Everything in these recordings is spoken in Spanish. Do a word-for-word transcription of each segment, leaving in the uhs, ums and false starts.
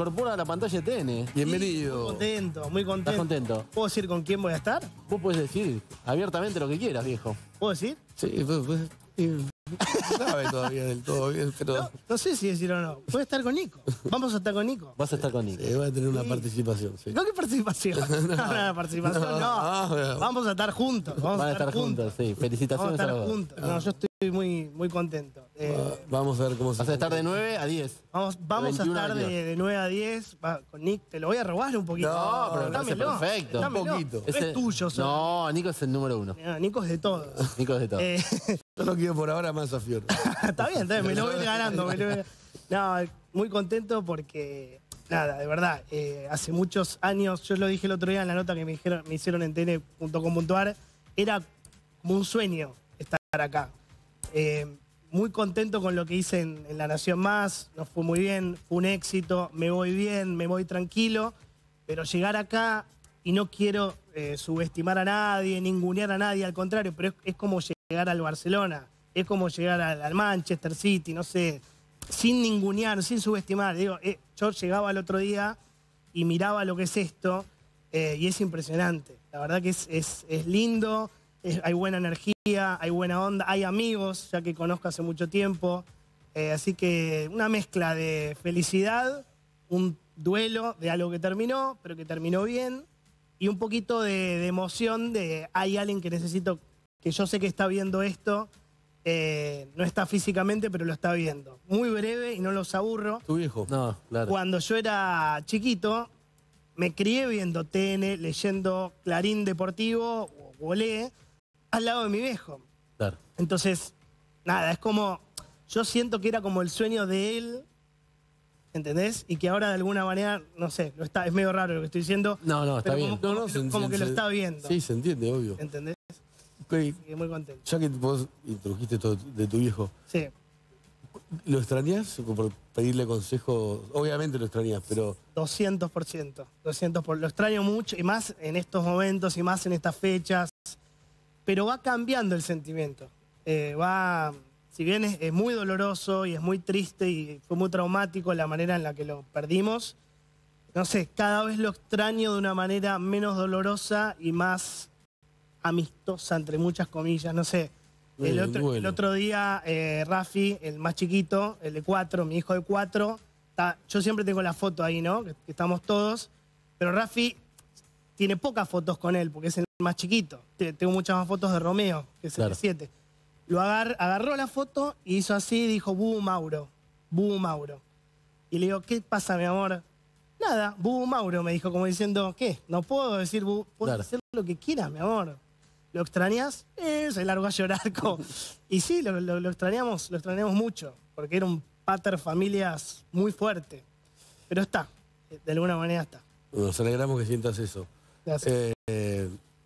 incorpora a la pantalla de T N. Bienvenido. Muy contento, muy contento. ¿Estás contento? ¿Puedo decir con quién voy a estar? Vos podés decir abiertamente lo que quieras, viejo. ¿Puedo decir? Sí, pues, pues, sí, no sabe todavía del todo bien, pero No, no sé si decir o no. Voy a estar con Nico. Vamos a estar con Nico. Vas a estar con Nico. eh, va a tener una Sí. participación. Sí. ¿Con qué participación? No, no, participación no. no, no. Vamos a estar juntos. Vamos Van a estar juntos, sí. Vamos a Felicitaciones a estar los dos. juntos. No, yo estoy muy, muy contento. Eh, Va- Vamos a ver cómo se Vas a estar de nueve a diez. vamos vamos a veintiuno estar de, años. de nueve a diez. Va, con Nick, te lo voy a robar un poquito. No, pero lo hace Dámelo, perfecto. dámelo. Un poquito. No es tuyo solo. No, Nico es el número uno. Mira, Nico es de todos. Nico es de todo. Eh, Yo lo quiero por ahora más a Fior. está bien, está bien, me lo voy ganando. Me lo voy... No, muy contento porque, nada, de verdad, eh, hace muchos años, yo lo dije el otro día en la nota que me, dijeron, me hicieron en T N punto com punto a r, era como un sueño estar acá. Eh, muy contento con lo que hice en, en La Nación Más, nos fue muy bien, fue un éxito, me voy bien, me voy tranquilo, pero llegar acá, y no quiero eh, subestimar a nadie, ningunear a nadie, al contrario, pero es, es como llegar al Barcelona, es como llegar al, al Manchester City, no sé, sin ningunear, sin subestimar. Digo, eh, yo llegaba el otro día y miraba lo que es esto eh, y es impresionante. La verdad que es, es, es lindo, es- hay buena energía, hay buena onda, hay amigos, ya que conozco hace mucho tiempo. Eh, así que una mezcla de felicidad, un duelo de algo que terminó, pero que terminó bien, y un poquito de, de emoción de hay alguien que necesito, que yo sé que está viendo esto, eh, no está físicamente, pero lo está viendo. Muy breve y no los aburro. Tu viejo. No, claro. Cuando yo era chiquito, me crié viendo T N, leyendo Clarín Deportivo o Olé, al lado de mi viejo. Claro. Entonces, nada, es como, yo siento que era como el sueño de él, ¿entendés? Y que ahora de alguna manera, no sé, lo está, es medio raro lo que estoy diciendo. No, no, está pero bien. Como, No, no, como que, se- como se- que lo se- está viendo, Sí, se entiende, obvio. ¿entendés? Ok, Así que muy contento. ya que vos introdujiste todo de tu viejo, Sí. ¿lo extrañás? Por pedirle consejos. Obviamente lo extrañás, pero doscientos por ciento, doscientos por ciento. Lo extraño mucho, y más en estos momentos, y más en estas fechas. Pero va cambiando el sentimiento. Eh, va, si bien es, es muy doloroso y es muy triste y fue muy traumático la manera en la que lo perdimos, no sé, cada vez lo extraño de una manera menos dolorosa y más amistosa, entre muchas comillas, no sé. El Bueno, otro, bueno. el otro día, eh, Rafi, el más chiquito, el de cuatro, mi hijo de cuatro, está- yo siempre tengo la foto ahí, ¿no? Que, que estamos todos, pero Rafi tiene pocas fotos con él, porque es el más chiquito. Te- Tengo muchas más fotos de Romeo, que es el Claro. de siete. Lo agar- agarró la foto y hizo así, dijo, Bu Mauro, Bu Mauro. Y le digo, ¿qué pasa, mi amor? Nada, Bu Mauro, me dijo, como diciendo, ¿qué? No puedo decir Bu, puedes Claro. hacer lo que quieras, mi amor. ¿Lo extrañas? Eh, se largó a llorar. como- Y sí, lo, lo- lo extrañamos, lo extrañamos mucho, porque era un pater familias muy fuerte. Pero está, de alguna manera está. nos alegramos que sientas eso. Gracias. Eh,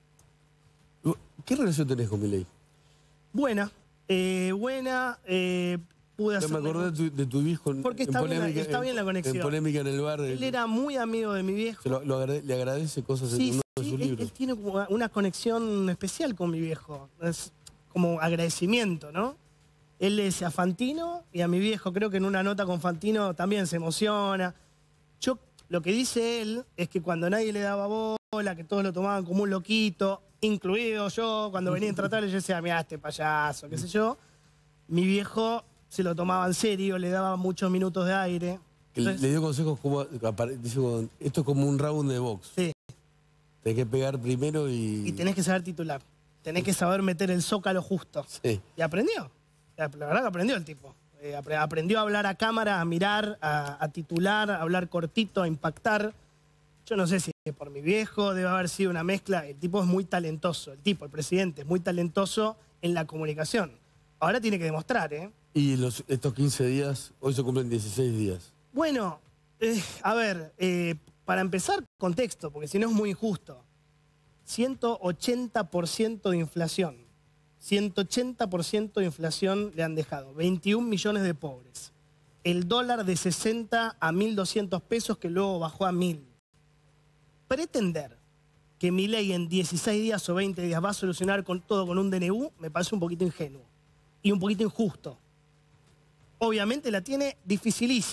¿Qué relación tenés con Milei? Buena, eh, buena, eh, pude Me hacer... acordé de tu, de tu viejo en, Porque en está bien la- polémica, está en- bien la conexión. en polémica en el bar. Él era muy amigo de mi viejo. Se lo- lo agrade- le agradece cosas en Sí, uno de sí, sus él, libros. él tiene como una conexión especial con mi viejo. Es como agradecimiento, ¿no? Él le dice a Fantino y a mi viejo, creo que en una nota con Fantino también se emociona. Yo, lo que dice él es que cuando nadie le daba bola, que todos lo tomaban como un loquito, incluido yo, cuando venía a tratarle, yo decía, mirá, este payaso, qué sé yo. Mi viejo se lo tomaba en serio, le daba muchos minutos de aire. Que le- Entonces, le dio consejos como, apare- dice, como, esto es como un round de box. sí. Tenés que pegar primero y... Y tenés que saber titular. Tenés que saber meter el zócalo justo. Sí. Y aprendió. La la verdad que aprendió el tipo. Eh, apre- aprendió a hablar a cámara, a mirar, a, a titular, a hablar cortito, a impactar. Yo no sé si es por mi viejo, debe haber sido una mezcla. El tipo es muy talentoso. El tipo, el presidente, es muy talentoso en la comunicación. Ahora tiene que demostrar, ¿eh? Y los, estos quince días, hoy se cumplen dieciséis días. Bueno, eh, a ver, eh, para empezar, contexto, porque si no es muy injusto. ciento ochenta por ciento de inflación. ciento ochenta por ciento de inflación le han dejado. veintiún millones de pobres. El dólar de sesenta a mil doscientos pesos que luego bajó a mil. Pretender que Milei en dieciséis días o veinte días va a solucionar con todo con un D N U me parece un poquito ingenuo y un poquito injusto. Obviamente la tiene dificilísima.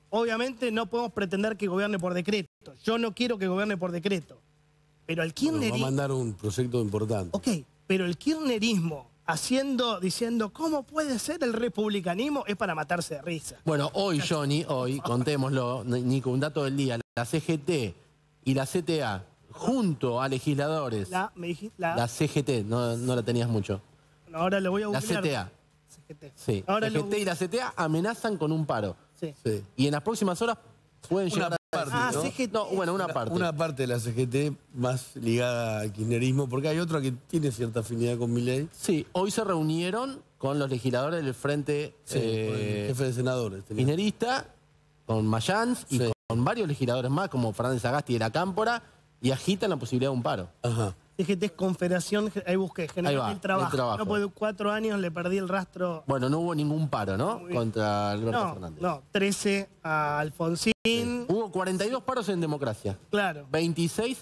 obviamente no podemos pretender que gobierne por decreto. Yo no quiero que gobierne por decreto. Pero el Nos va a kirchnerismo... mandar un proyecto importante. Ok, pero el kirchnerismo haciendo, diciendo, ¿cómo puede ser el republicanismo? Es para matarse de risa. Bueno, hoy, Johnny, hoy, contémoslo, Nico, un dato del día. La C G T y la C T A, junto a legisladores... La, me dijiste, la, La C G T, no, no la tenías mucho. Bueno, ahora lo voy a La googlear. C T A. C G T. Sí, Ahora la lo C G T y la C T A amenazan con un paro. Sí. Sí. Y en las próximas horas pueden Una llegar a... parte, Ah, ¿no? C G T. No, bueno, una parte. Una parte de la C G T más ligada al kirchnerismo, porque hay otra que tiene cierta afinidad con Milei. Sí, hoy se reunieron con los legisladores del Frente Sí, eh, con el jefe de senadores. tenía. kirchnerista, con Mayans y Sí. con varios legisladores más, como Fernández Agasti de la Cámpora, y agitan la posibilidad de un paro. Ajá. C G T es Confederación, ahí busqué, General Ahí va, del Trabajo. del Trabajo. No, porque cuatro años le perdí el rastro. Bueno, no hubo ningún paro, ¿no? Muy bien. Contra Alberto No, Fernández. no, trece a Alfonsín, Hubo cuarenta y dos paros en democracia, claro, veintiséis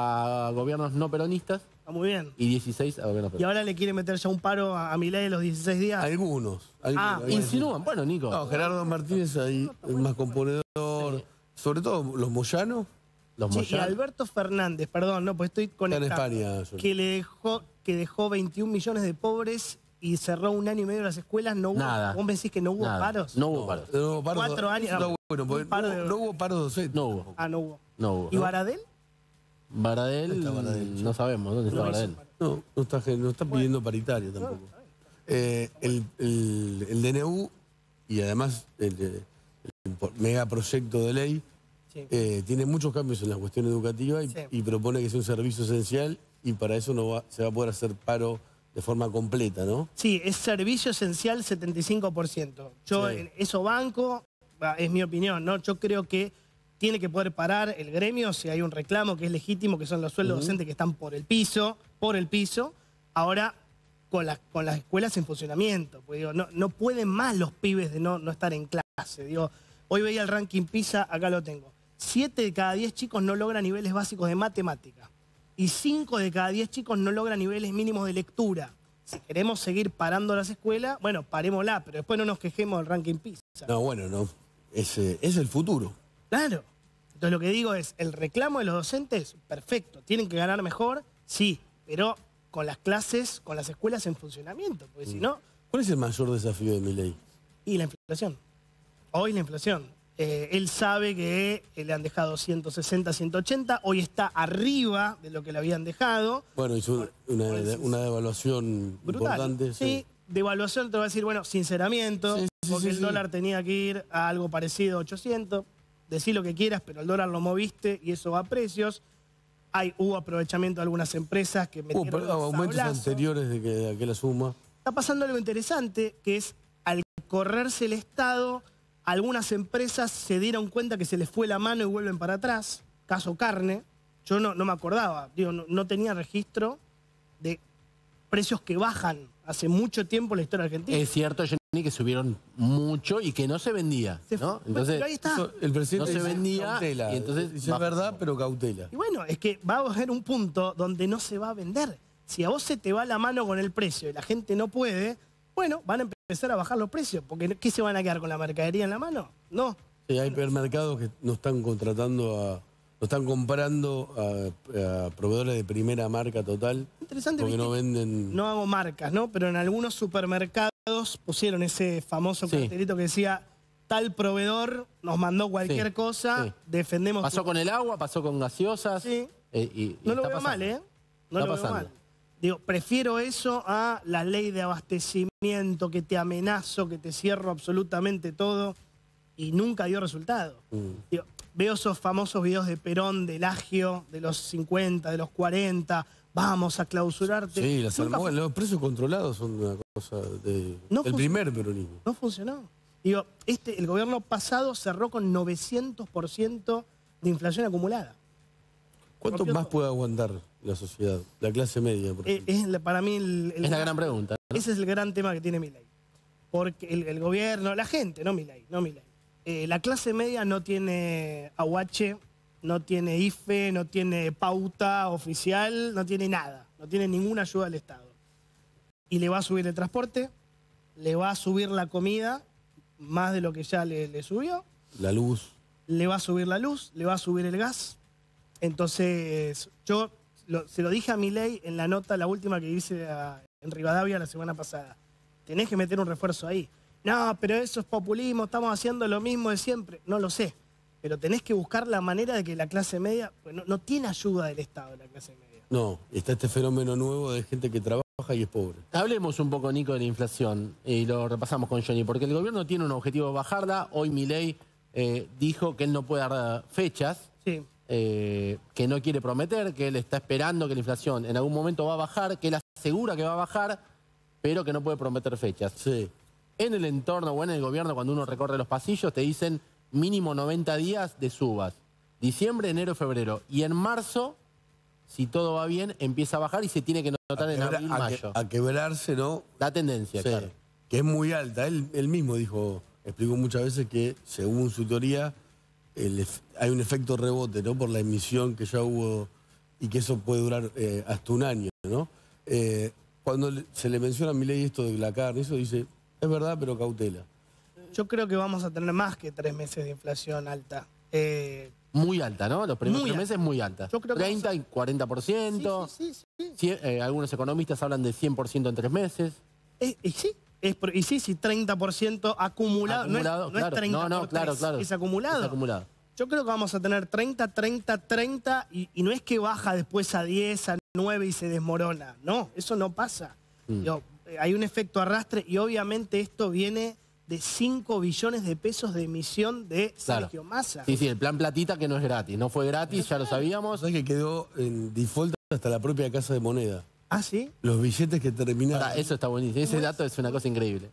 a gobiernos no peronistas está muy bien. y dieciséis a gobiernos Y peronistas. ahora le quiere meter ya un paro a, a Milei de los dieciséis días. Algunos. algunos Ah, hay que decir. Insinúan, bueno, Nico. No, Gerardo Martínez ahí es más componedor. Sobre todo los moyanos Los Sí, y Moyano. Alberto Fernández, perdón, no, pues estoy están en conectado. España. yo- Que le dejó, que dejó veintiún millones de pobres y cerró un año y medio las escuelas, no hubo. Nada. ¿Vos me decís que no hubo Nada, paros? No hubo paros. No hubo paro- Cuatro años, No, no, bueno, porque un paro no, de- no hubo paro docente. No hubo. Ah, no hubo. No hubo. ¿Y Baradel? Baradel, ¿Dónde está Baradel? no sabemos dónde está No hizo Baradel. paro. No, no está, no está pidiendo paritaria tampoco. Eh, el, el, el D N U y además el, el megaproyecto de ley Sí. eh, tiene muchos cambios en la cuestión educativa y, Sí. y propone que sea un servicio esencial y para eso no va- se va a poder hacer paro de forma completa, ¿no? Sí, es servicio esencial setenta y cinco por ciento. Yo Sí. en eso banco, va, es mi opinión, ¿no? Yo creo que tiene que poder parar el gremio si hay un reclamo que es legítimo, que son los sueldos docentes que están por el piso, por el piso. Ahora, con, las con las escuelas en funcionamiento, pues digo, no, no pueden más los pibes de no, no estar en clase. Digo, hoy veía el ranking PISA, acá lo tengo. Siete de cada diez chicos no logran niveles básicos de matemática. Y cinco de cada diez chicos no logran niveles mínimos de lectura. Si queremos seguir parando las escuelas, bueno, parémosla, pero después no nos quejemos del ranking PISA. No, bueno, no. Es, eh, es el futuro. Claro. Entonces lo que digo es, el reclamo de los docentes, perfecto, tienen que ganar mejor, sí, pero con las clases, con las escuelas en funcionamiento, porque si no, ¿Cuál es el mayor desafío de Milei? y la inflación. Hoy la inflación. Eh, él sabe que eh, le han dejado ciento sesenta, ciento ochenta, hoy está arriba de lo que le habían dejado. Bueno, hizo una, una devaluación Brutal. importante. Sí, devaluación te va a decir, bueno, sinceramiento, Sí, sí, porque sí, el sí. dólar tenía que ir a algo parecido a ochocientos. Decí lo que quieras, pero el dólar lo moviste y eso va a precios. Hay, hubo aprovechamiento de algunas empresas que Hubo metieron pero, un aumentos sablazo. anteriores de, que, de aquella suma. Está pasando algo interesante, que es al correrse el Estado, algunas empresas se dieron cuenta que se les fue la mano y vuelven para atrás. Caso carne. Yo no, no me acordaba, digo, no, no tenía registro de precios que bajan hace mucho tiempo en la historia argentina. Es cierto, Jenny, que subieron mucho y que no se vendía, Se ¿no? fue- Entonces, pero ahí está. Eso, el presidente No se dice vendía, cautela. y entonces Dice, es bajó. verdad, pero cautela. Y bueno, es que va a haber un punto donde no se va a vender. Si a vos se te va la mano con el precio y la gente no puede, bueno, van a empezar a bajar los precios. Porque ¿qué se van a quedar con la mercadería en la mano? No. Sí, hay supermercados que no están contratando a... No están comprando a, a proveedores de primera marca total Interesante, porque ¿viste? no venden... No hago marcas, ¿no? Pero en algunos supermercados pusieron ese famoso Sí. cartelito que decía, tal proveedor nos mandó cualquier Sí, cosa, sí. defendemos... pasó tu-". con el agua, pasó con gaseosas. Sí. eh, y- y No lo está veo pasando. mal, ¿eh? No Está lo veo pasando. mal. Digo, prefiero eso a la ley de abastecimiento, que te amenazo, que te cierro absolutamente todo, y nunca dio resultado. Mm. Digo, veo esos famosos videos de Perón, del Agio, de los cincuenta, de los cuarenta, vamos a clausurarte. Sí, las Nunca almohadas, los precios controlados son una cosa de, No del funciona. primer peronismo. No funcionó. Digo, este, el gobierno pasado cerró con novecientos por ciento de inflación acumulada. ¿Cuánto Rompió más todo. puede aguantar la sociedad, la clase media? Por Eh, ejemplo? es la- para mí el, el- Es la gran pregunta, ¿no? ese es el gran tema que tiene Milei. Porque el, el gobierno, la gente, no Milei, no Milei. Eh, la clase media no tiene aguache, no tiene I F E, no tiene pauta oficial, no tiene nada. No tiene ninguna ayuda del Estado. Y le va a subir el transporte, le va a subir la comida, más de lo que ya le, le subió. la luz. Le va a subir la luz, le va a subir el gas. Entonces, yo lo- se lo dije a Milei en la nota, la última que hice a- en Rivadavia la semana pasada. Tenés que meter un refuerzo ahí. No, pero eso es populismo, estamos haciendo lo mismo de siempre. No lo sé. Pero tenés que buscar la manera de que la clase media... pues no, no tiene ayuda del Estado la clase media. No, está este fenómeno nuevo de gente que trabaja y es pobre. Hablemos un poco, Nico, de la inflación y lo repasamos con Johnny, porque el gobierno tiene un objetivo de bajarla. Hoy Milei eh, dijo que él no puede dar fechas, Sí. eh, que no quiere prometer, que él está esperando que la inflación en algún momento va a bajar, que él asegura que va a bajar, pero que no puede prometer fechas. Sí. En el entorno o en el gobierno, cuando uno recorre los pasillos, te dicen mínimo noventa días de subas. Diciembre, enero, febrero. Y en marzo, si todo va bien, empieza a bajar y se tiene que notar en Quebra- abril, a, que- mayo. a quebrarse, ¿no? La tendencia, Sí, claro. que es muy alta. Él, él mismo dijo, explicó muchas veces que, según su teoría, el ef- hay un efecto rebote, ¿no? Por la emisión que ya hubo y que eso puede durar eh, hasta un año, ¿no? Eh, cuando le- se le menciona a Milei esto de la carne, eso dice, es verdad, pero cautela. Yo creo que vamos a tener más que tres meses de inflación alta. Eh, Muy alta, ¿no? Los primeros Muy tres alta. meses muy alta. Yo creo que treinta vamos y cuarenta por ciento. sí, sí, sí, sí. Cien- eh, algunos economistas hablan de cien por ciento en tres meses. Eh, y sí, es, por- y sí, sí, treinta por ciento acumulado. Acumulado, no es, no claro. es treinta No, no, por claro, tres, claro. es acumulado. Es acumulado. Yo creo que vamos a tener treinta, treinta, treinta y, y no es que baja después a diez, a nueve y se desmorona. No, eso no pasa. Mm. Digo, eh, hay un efecto arrastre y obviamente esto viene de cinco billones de pesos de emisión de Claro. Sergio Massa. Sí, sí, el plan platita que no es gratis. No fue gratis, ya lo sabíamos. ¿Sabes que quedó en default hasta la propia Casa de Moneda? ¿Ah, sí? Los billetes que terminaron... Ahora, eso está buenísimo. Ese dato es una cosa increíble.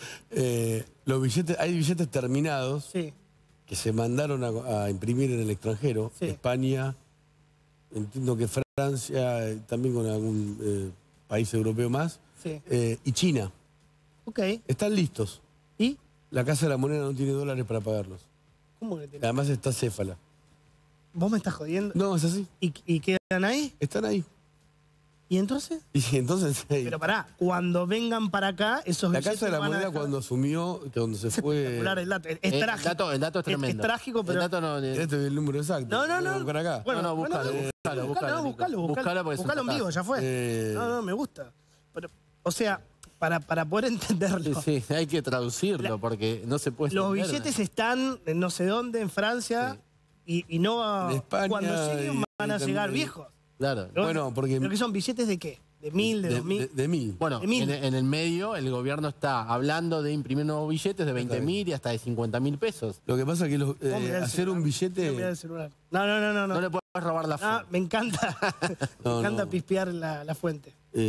Eh, los billetes, hay billetes terminados Sí. que se mandaron a, a imprimir en el extranjero, Sí. España, entiendo que Francia, eh, también con algún eh, país europeo más, Sí. eh, y China. Ok. Están listos. ¿Y? La Casa de la Moneda no tiene dólares para pagarlos. ¿Cómo que te- Además está céfala. ¿Vos me estás jodiendo? No, es así. ¿Y, y quedan ahí? Están ahí. ¿Y entonces? Y entonces, hey, Pero pará, cuando vengan para acá, esos la billetes Casa de la van a Moneda dejar- cuando asumió, que cuando se fue... Espectacular el dato. Es, es Eh, trágico. El dato, el dato es Es- es tremendo. trágico, pero- El dato no... eh, Este es el número exacto. No, no, Lo voy a no. buscar acá. Bueno, No, no, bueno, búscalo, bueno, búscalo, búscalo, búscalo, no, búscalo, Nico. búscalo, Búscalo porque es un búscalo en vivo, datazo. ya fue. Eh, No, no, me gusta. Pero, o sea, para, para poder entenderlo, Sí, sí, hay que traducirlo La- porque no se puede los entender. billetes están en no sé dónde, en Francia, y, y no De España cuando lleguen y- van a y llegar también- viejos. Claro. Pero- Bueno, porque- ¿Pero que son billetes de qué? ¿De mil, de, de, dos mil? de- de mil. Bueno, De mil. en, en el medio el gobierno está hablando de imprimir nuevos billetes de veinte mil y hasta de cincuenta mil pesos. Lo que pasa es que los- eh, ¿Cómo mirá el hacer un celular? billete... ¿Cómo mirá el celular? No, no, no, no. No no. le puedes robar la Ah, foto. me encanta. me No, encanta no. pispear la, la fuente.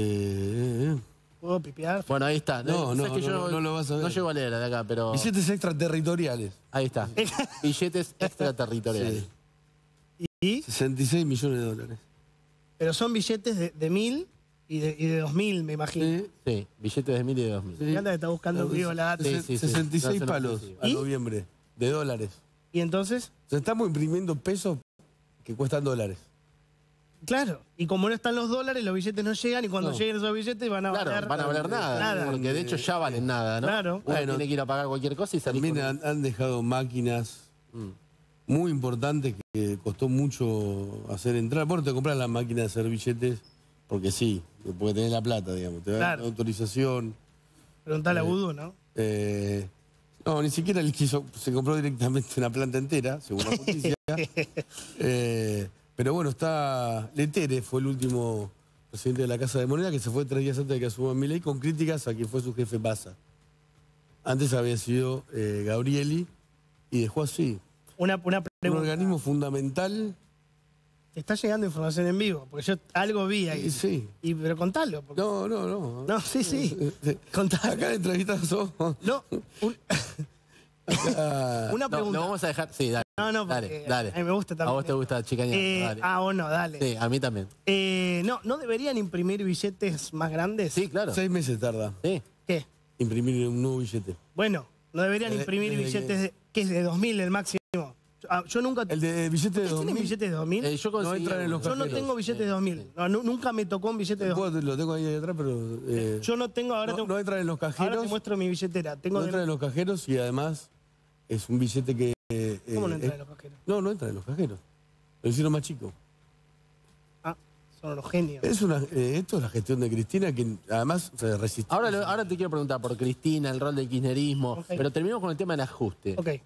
eh, ¿Puedo pispear? Bueno, ahí está. No, Sabes no, que no, yo no, no lo vas a ver. No llego a leer de acá, pero... billetes extraterritoriales. Ahí está. Billetes extraterritoriales. Sí. ¿Y? sesenta y seis millones de dólares. Pero son billetes de, de mil y de, y de dos mil, me imagino. Sí. Sí, billetes de mil y de dos mil. Me encanta que está buscando en vivo la data. Sí, sí, sí. sesenta y seis No, se lo palos consigo. a ¿Y? noviembre de dólares. Y entonces, O sea, estamos imprimiendo pesos que cuestan dólares. claro, y como no están los dólares, los billetes no llegan y cuando No. lleguen esos billetes van a Claro, valer van a valer nada, nada. porque de hecho ya valen nada, ¿no? Claro. Uno Bueno, tiene que ir a pagar cualquier cosa y salir También con- han, han dejado máquinas Mm. muy importantes que costó mucho hacer entrar. Bueno, te compras la máquina de hacer billetes porque sí, porque tenés la plata, digamos. Te dan Claro. autorización. Preguntale a Vudú, ¿no? Eh, no, ni siquiera él quiso, se compró directamente una planta entera, según la justicia. Eh, pero bueno, está Letere, fue el último presidente de la Casa de Moneda, que se fue tres días antes de que asuma Milei, con críticas a quien fue su jefe Massa. Antes había sido eh, Gabrieli y dejó así. Una, una Un pregunta. organismo fundamental. Te está llegando información en vivo, porque yo algo vi ahí. Y sí. Y, pero contalo. porque- No, no, no. No, sí, sí. Eh, Contalo. Acá en entrevistas somos. No, un- acá- una No, pregunta. lo vamos a dejar. Sí, dale. No, no, dale, porque dale. a mí me gusta también. A vos te gusta chicañar. Eh, dale. ah, o no, dale. Sí, a mí también. Eh, no, ¿no deberían imprimir billetes más grandes? Sí, claro. Seis meses tarda Sí. ¿Qué? imprimir un nuevo billete. Bueno, no deberían Desde- imprimir desde billetes que- de, que es de dos mil el máximo. Yo, ah, yo nunca... El de billete de ¿Ustedes dos tienen mil. billetes de dos mil? Eh, yo No conseguí entran en los algunos. Yo no cajeros. tengo billetes de dos mil. No, nu- nunca me tocó un billete de dos mil. Puedo- Lo tengo ahí atrás, pero. eh, Yo no tengo, ahora no, tengo... no entran en los Ahora cajeros. te muestro mi billetera. Tengo No de- entran en los cajeros y además es un billete que Eh, ¿Cómo eh, no entra eh, en los cajeros? No, no entra en los cajeros. Lo hicieron más chico. Ah, son unos genios. Es una, eh, esto es la gestión de Cristina, que además se resistió. Ahora, lo- ahora te quiero preguntar por Cristina, el rol del kirchnerismo, Ok. pero terminamos con el tema del ajuste. Ok.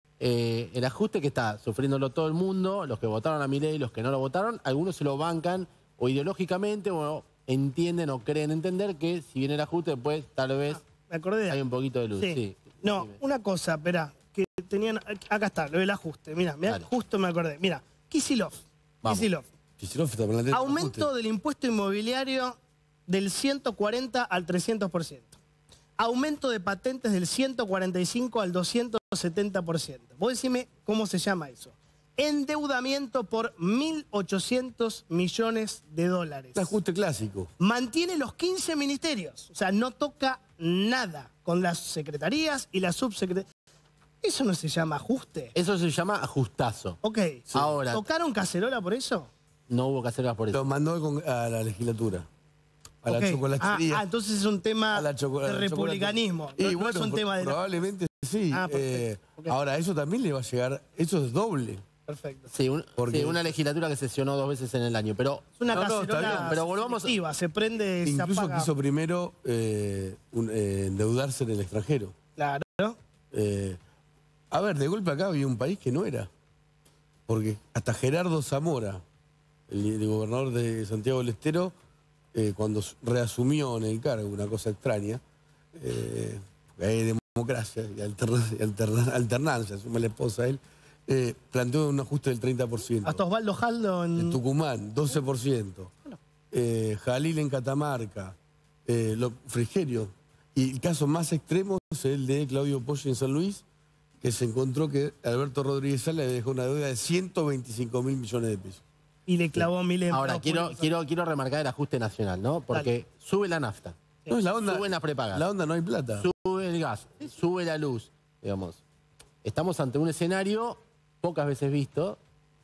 Eh, el ajuste que está sufriéndolo todo el mundo, los que votaron a Milei, los que no lo votaron, algunos se lo bancan o ideológicamente o entienden o creen entender que si viene el ajuste después tal vez Me acordé de hay un poquito de luz. Sí. Sí. No, Dime. una cosa, espera, que tenían, acá está, lo del ajuste, mira, mira, Dale. justo me acordé, mira, Kicillof, Vamos. Kicillof, Kicillof está planteando aumento ajuste. del impuesto inmobiliario del ciento cuarenta al trescientos por ciento, aumento de patentes del ciento cuarenta y cinco al doscientos setenta por ciento. Vos decime cómo se llama eso. Endeudamiento por mil ochocientos millones de dólares. Un ajuste clásico. Mantiene los quince ministerios. O sea, no toca nada con las secretarías y las subsecretarías. ¿Eso no se llama ajuste? Eso se llama ajustazo. Ok. Ahora- ¿Tocaron cacerola por eso? No hubo que hacerlas por Lo eso. mandó con- a la legislatura. A Ok. la Ah, chocolatería. ah, entonces es un tema a la choco- a de la republicanismo. chocolate. No, Y no bueno, es un pro- tema de... la- Probablemente sí. Ah, perfecto. Eh, Ok. Ahora, eso también le va a llegar. Eso es doble. Perfecto. Sí, un- Porque- sí, una legislatura que sesionó dos veces en el año. Pero Es una No, no, está cacerola bien, pero volvamos- selectiva, se prende, se Incluso apaga. quiso primero eh, un- eh, endeudarse en el extranjero. Claro. Eh, a ver, de golpe acá había un país que no era. Porque hasta Gerardo Zamora, el, el gobernador de Santiago del Estero, eh, cuando s- reasumió en el cargo, una cosa extraña, eh, porque hay democracia y alterna- y alterna- alternancia, asume la esposa a él, eh, planteó un ajuste del treinta por ciento. Hasta Osvaldo Jaldo en... En Tucumán, doce por ciento. Eh, Jalil en Catamarca, eh, lo, Frigerio. Y el caso más extremo es el de Claudio Poggi en San Luis, que se encontró que Alberto Rodríguez Sala le dejó una deuda de ciento veinticinco mil millones de pesos. Y le clavó mil empleados ahora quiero, públicos. quiero, quiero remarcar el ajuste nacional, ¿no? Porque sube la nafta, No, es la onda. suben las prepagas, La onda no hay plata. sube el gas, sube la luz, digamos. Estamos ante un escenario pocas veces visto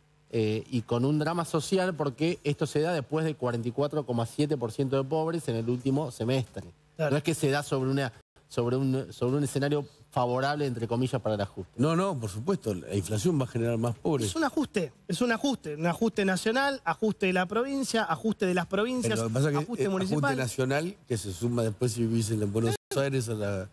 eh, y con un drama social porque esto se da después de cuarenta y cuatro coma siete por ciento de pobres en el último semestre. Claro. No es que se da sobre, una, sobre, un, sobre un escenario favorable, entre comillas, para el ajuste. No, no, por supuesto, la inflación va a generar más pobres. Es un ajuste, es un ajuste, un ajuste nacional, ajuste de la provincia, ajuste de las provincias, Pero lo que pasa es que ajuste es municipal. ajuste nacional que se suma después si vivís en Buenos Aires a, la-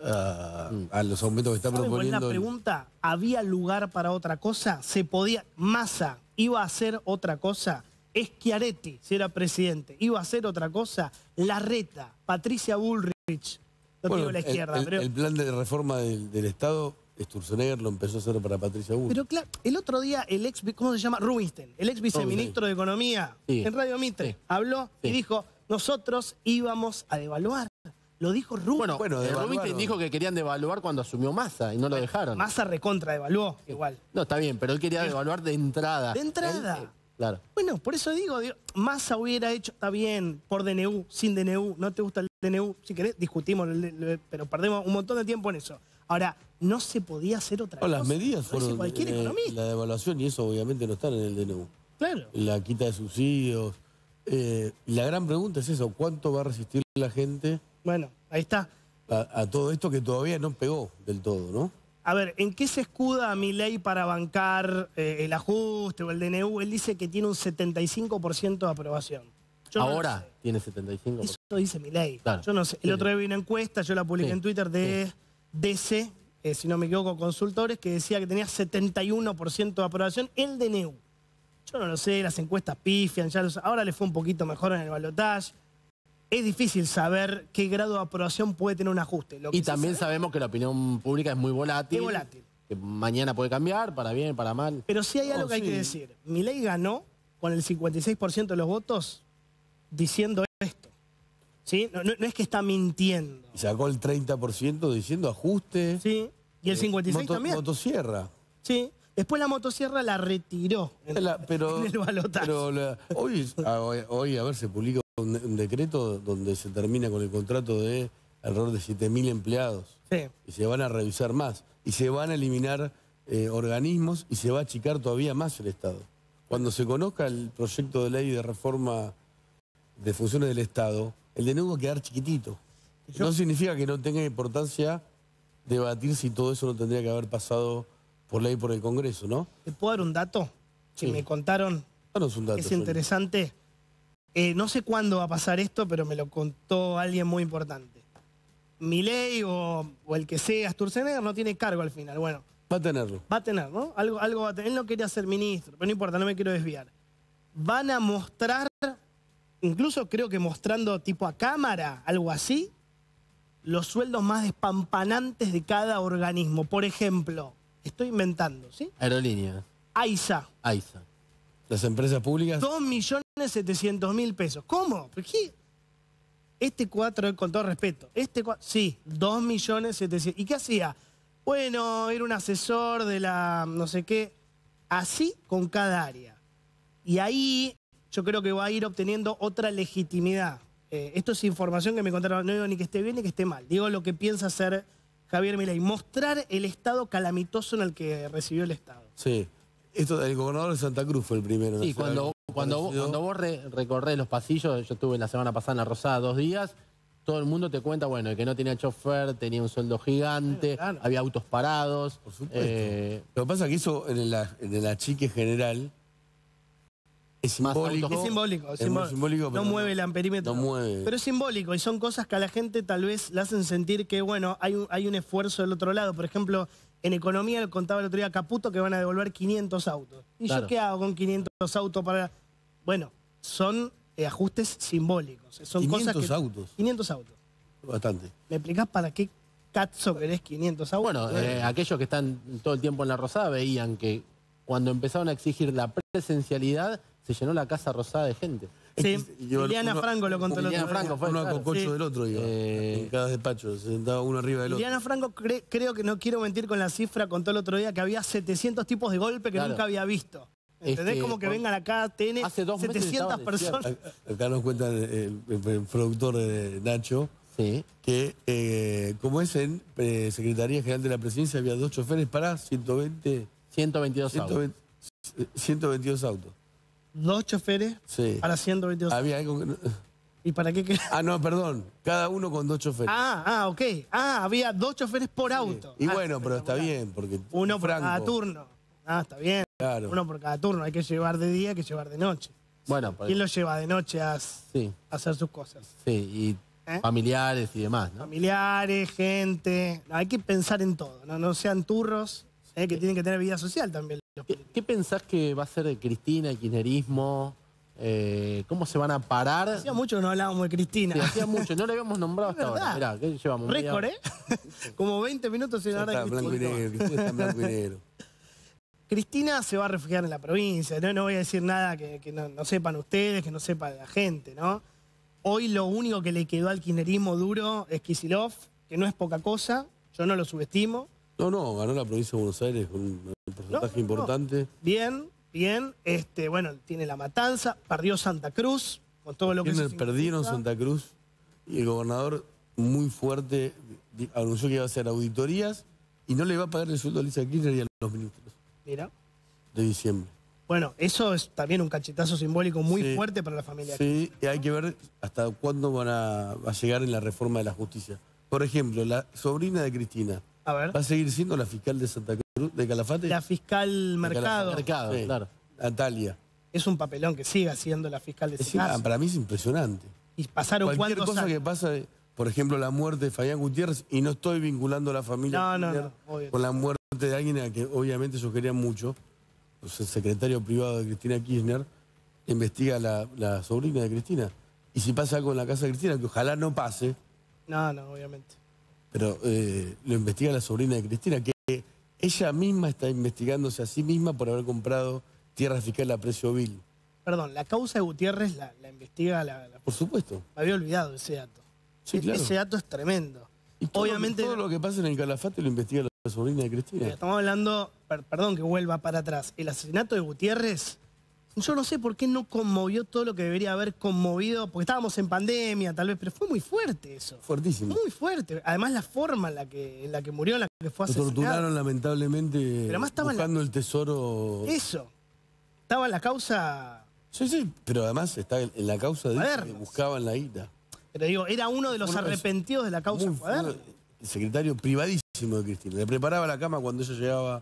a- a los aumentos que está ¿Saben cuál es la proponiendo. el- pregunta? ¿Había lugar para otra cosa? ¿Se podía? ¿Massa iba a hacer otra cosa? Schiaretti, si era presidente, iba a hacer otra cosa. Larreta, Patricia Bullrich, no Bueno, digo la el- izquierda, el, pero... el plan de reforma del, del Estado, Sturzenegger lo empezó a hacer para Patricia Bullrich. Pero claro, el otro día el ex, ¿cómo se llama? Rubinstein, el ex viceministro de Economía, Sí. en Radio Mitre, Sí. habló y Sí. dijo, nosotros íbamos a devaluar. Lo dijo Rubinstein. Bueno, Bueno, eh, devaluaron. Rubinstein dijo que querían devaluar cuando asumió Massa y no lo dejaron. Massa recontra devaluó, igual. No, está bien, pero él quería devaluar de entrada. De entrada. Él, eh, claro. Bueno, por eso digo, digo, Massa hubiera hecho, está bien, por D N U, sin D N U, no te gusta el D N U, si querés, discutimos, el- el- pero perdemos un montón de tiempo en eso. Ahora, no se podía hacer otra No, cosa. las medidas Lo dice fueron cualquier eh, economista. la devaluación y eso obviamente no están en el D N U. Claro. La quita de subsidios. Eh, y la gran pregunta es eso, ¿cuánto va a resistir la gente Bueno, ahí está. a, a todo esto que todavía no pegó del todo, ¿no? A ver, ¿en qué se escuda mi ley para bancar eh, el ajuste o el D N U? Él dice que tiene un setenta y cinco por ciento de aprobación. Yo no lo Ahora sé. tiene setenta y cinco por ciento. Eso dice mi ley. Claro. Yo no sé. El Sí, otro sí. día vi una encuesta, yo la publiqué Sí. en Twitter de D C, eh, si no me equivoco, consultores, que decía que tenía setenta y uno por ciento de aprobación el D N U. Yo no lo sé, las encuestas pifian, ya lo sé. Ahora le fue un poquito mejor en el balotaje. Es difícil saber qué grado de aprobación puede tener un ajuste. Lo que Y sí también sabe- sabemos que la opinión pública es muy volátil. Es volátil. Que mañana puede cambiar, para bien, para mal. Pero sí hay algo No, que hay sí. que decir. Milei ganó con el cincuenta y seis por ciento de los votos diciendo esto. ¿Sí? No, no- no es que está mintiendo. Y sacó el treinta por ciento diciendo ajuste. ¿Sí? Y el eh, cincuenta y seis moto- también. Motosierra. Sí. Después la motosierra la retiró en, La- pero, en el balotaje. pero la- hoy, a, hoy, hoy, a ver, se publica un, un decreto donde se termina con el contrato de alrededor de siete mil empleados. Sí. Y se van a revisar más. Y se van a eliminar eh, organismos y se va a achicar todavía más el Estado. Cuando se conozca el proyecto de ley de reforma de funciones del Estado, el D N U va a quedar chiquitito. Yo- No significa que no tenga importancia debatir si todo eso no tendría que haber pasado por ley por el Congreso, ¿no? ¿Te puedo dar un dato que Sí. me contaron? Danos un dato. Es Sonia. interesante. Eh, no sé cuándo va a pasar esto, pero me lo contó alguien muy importante. Milei o, o el que sea, Sturzenegger no tiene cargo al final. Bueno, Va a tenerlo. va a tener, ¿no? Algo, algo va a tener. Él no quería ser ministro, pero no importa, no me quiero desviar. Van a mostrar, incluso creo que mostrando tipo a cámara, algo así, los sueldos más despampanantes de cada organismo. Por ejemplo, estoy inventando, ¿sí? Aerolínea, AISA, AISA. Las empresas públicas. dos millones setecientos mil pesos. ¿Cómo? ¿Por qué? Este cuatro, con todo respeto, este cuatro, sí, dos millones setecientos. ¿Y qué hacía? Bueno, era un asesor de la no sé qué, así con cada área. Y ahí yo creo que va a ir obteniendo otra legitimidad. Eh, esto es información que me contaron, no digo ni que esté bien ni que esté mal. Digo lo que piensa hacer Javier Milei, mostrar el estado calamitoso en el que recibió el Estado. Sí. Esto, el gobernador de Santa Cruz fue el primero. en Sí, hacer cuando, algo cuando, vos, parecido. cuando vos re- recorrés los pasillos, yo estuve la semana pasada en La Rosada dos días, todo el mundo te cuenta, bueno, el que no tenía chofer tenía un sueldo gigante, Bueno, claro. había autos parados. Por supuesto. eh, Lo que pasa es que eso en el, en el achique general es Más simbólico. autos. Es simbólico, Es es muy simbó- simbólico, no pero mueve el amperímetro. no mueve. Pero es simbólico y son cosas que a la gente tal vez le hacen sentir que, bueno, hay un, hay un esfuerzo del otro lado. Por ejemplo, en economía le contaba el otro día Caputo que van a devolver quinientos autos. ¿Y Claro. yo qué hago con quinientos autos para...? Bueno, son eh, ajustes simbólicos. Son quinientos cosas que, autos. quinientos autos. Bastante. ¿Me explicás para qué cazzo querés quinientos autos? bueno, eh, aquellos que están todo el tiempo en La Rosada veían que cuando empezaron a exigir la presencialidad, se llenó la Casa Rosada de gente. Sí, Es que yo- Liliana uno- Franco lo contó el Liliana otro día. Franco fue, Uno a claro. cococho Sí. del otro iba. Eh, En cada despacho, se sentaba uno arriba del otro. Liliana Franco, cre- creo que no quiero mentir con la cifra, contó el otro día que había setecientos tipos de golpe que Claro. nunca había visto. ¿Entendés? Este, Como que por- vengan acá a T N, hace dos meses setecientas estaban personas. Acá- Acá nos cuenta el, el- el productor de Nacho Sí. que, eh, como es en eh, Secretaría General de la Presidencia, había dos choferes para ciento veinte, ciento veintidós ciento autos. veinte, ciento veintidós autos. Dos choferes Sí. para ciento veintidós. Había algo que no- ¿Y para qué? qué? Ah, no, perdón. Cada uno con dos choferes. Ah, ah, ok. Ah, había dos choferes por auto. Y Ah, bueno, pero está espectacular. bien, porque Uno por Franco, cada turno. Ah, está bien. Claro. Uno por cada turno. Hay que llevar de día, hay que llevar de noche. Bueno, pues, ¿Quién lo lleva de noche a, s- sí, a hacer sus cosas? sí, y ¿Eh? familiares y demás, ¿no? Familiares, gente. No, hay que pensar en todo. No, no sean turros, eh, que tienen que tener vida social también. los ¿Qué, qué pensás que va a ser de Cristina, el kirchnerismo? Eh, ¿Cómo se van a parar? Hacía mucho que no hablábamos de Cristina. Sí, hacía mucho, no lo habíamos nombrado hasta Es ahora. verdad. Mirá, ¿qué llevamos? Media Récord, hora. ¿eh? Como veinte minutos sin Ya hablar está, de blanco y Cristina. negro. Cristina está en blanco y negro. Cristina se va a refugiar en la provincia. No, no voy a decir nada que, que no, no sepan ustedes, que no sepa la gente, ¿no? Hoy lo único que le quedó al kirchnerismo duro es Kicillof, que no es poca cosa. Yo no lo subestimo. No, no, ganó la provincia de Buenos Aires con un porcentaje No, no, no. importante. Bien, bien. Este, bueno, tiene la matanza. Perdió Santa Cruz, con todo lo que eso Tienen- Perdieron significa. Santa Cruz y el gobernador muy fuerte di- anunció que iba a hacer auditorías y no le va a pagar el sueldo a Lisa Kirchner y a los ministros Mira. de diciembre. Bueno, eso es también un cachetazo simbólico muy Sí. fuerte para la familia. Sí, y hay que ver hasta cuándo van a, va a llegar en la reforma de la justicia. Por ejemplo, la sobrina de Cristina A ver. va a seguir siendo la fiscal de Santa Cruz, de Calafate. La fiscal Mercado. Mercado, Sí, claro. Natalia. Es un papelón que siga siendo la fiscal de Es ese im- caso. para mí es impresionante. Y pasaron Cualquier cuántos cosa años. que pasa, de- por ejemplo, la muerte de Fabián Gutiérrez, y no estoy vinculando a la familia No, no, Kirchner no, obvio. con la muerte de alguien a que obviamente ellos querían mucho, pues el secretario privado de Cristina Kirchner investiga a la, la sobrina de Cristina. Y si pasa algo en la casa de Cristina, que ojalá no pase, No, no, obviamente. pero eh, lo investiga la sobrina de Cristina, que ella misma está investigándose a sí misma por haber comprado tierra fiscal a precio vil. Perdón, la causa de Gutiérrez la, la investiga la, la- Por supuesto. Me había olvidado ese dato. Sí, E- claro. Ese dato es tremendo. Y todo, Obviamente, lo, que- todo lo que pasa en el Calafate lo investiga la sobrina de Cristina. estamos hablando, per- perdón que vuelva para atrás, el asesinato de Gutiérrez, yo no sé por qué no conmovió todo lo que debería haber conmovido, porque estábamos en pandemia tal vez, pero fue muy fuerte eso. Fuertísimo. Muy fuerte. Además la forma en la que, en la que murió, en la que fue Lo asesinado. torturaron lamentablemente además estaba en la- buscando el tesoro. Eso. Estaba en la causa, Sí, sí, pero además está en en la causa de que Cuadernos. buscaban la guita. pero digo, era uno de los Uno es arrepentidos de la causa Muy- Cuaderno. el secretario privadísimo de Cristina. Le preparaba la cama cuando ella llegaba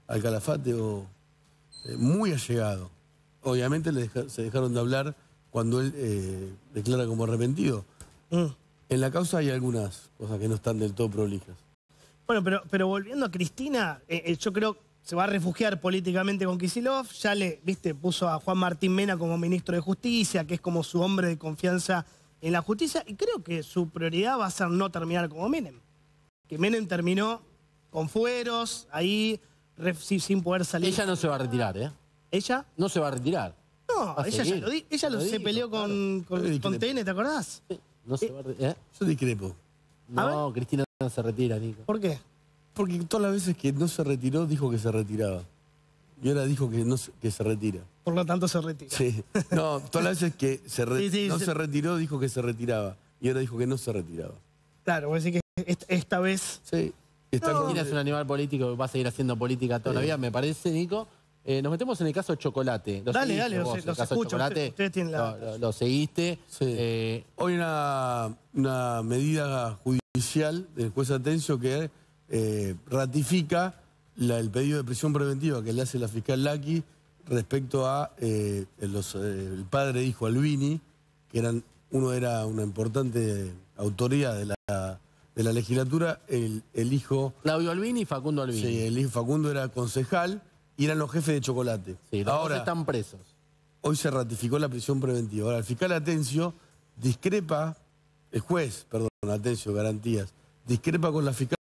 al Calafate o eh, muy allegado. Obviamente le deja, se dejaron de hablar cuando él eh, declara como arrepentido. Mm. En la causa hay algunas cosas que no están del todo prolijas. Bueno, pero, pero volviendo a Cristina, eh, eh, yo creo que se va a refugiar políticamente con Kicillof. Ya le, viste, puso a Juan Martín Mena como ministro de Justicia, que es como su hombre de confianza en la justicia. Y creo que su prioridad va a ser no terminar como Menem. Que Menem terminó con fueros, ahí, ref, sin poder salir. Ella no se va a retirar, ¿eh? ¿Ella? No se va a retirar. No, Va a ella seguir. ya lo di, ella lo, Lo se dijo, peleó con, claro. con, con T N, ¿te acordás? Sí, no se va a retirar. ¿Eh? Yo discrepo. No, Cristina no se retira, Nico. ¿Por qué? Porque todas las veces que no se retiró, dijo que se retiraba. Y ahora dijo que, no se, que se retira. Por lo tanto se retira. Sí. No, todas las veces que se re- Sí, sí, no sí. se retiró, dijo que se retiraba. Y ahora dijo que no se retiraba. Claro, voy a decir que esta, esta vez... Sí. Está No. con- Cristina es un animal político que va a seguir haciendo política toda la vida, me parece, Nico. Eh, nos metemos en el caso Chocolate. ¿Lo Dale, seguiste dale, los- vos, los el caso escucho. Chocolate? Ustedes- ustedes tienen la- Lo, lo- lo seguiste. Sí. Eh, Hoy una, una medida judicial del juez Atencio que eh, ratifica la- el pedido de prisión preventiva que le hace la fiscal Laki respecto a eh, los, eh, el padre e hijo Albini, que eran, uno era una importante autoridad de la, de la legislatura, el, el hijo, Claudio Albini y Facundo Albini. sí, el hijo Facundo era concejal y eran los jefes de Chocolate. Sí, los dos Ahora, están presos. hoy se ratificó la prisión preventiva. Ahora, el fiscal Atencio discrepa, el juez, perdón, Atencio, Garantías, discrepa con la fiscal